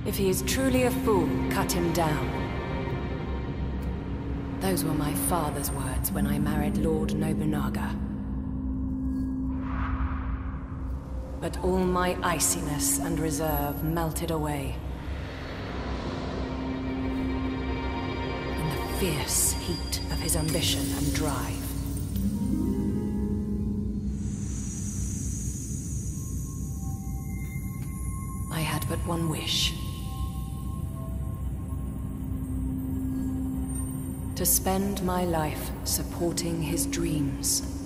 If he is truly a fool, cut him down. Those were my father's words when I married Lord Nobunaga. But all my iciness and reserve melted away. In the fierce heat of his ambition and drive. I had but one wish. To spend my life supporting his dreams.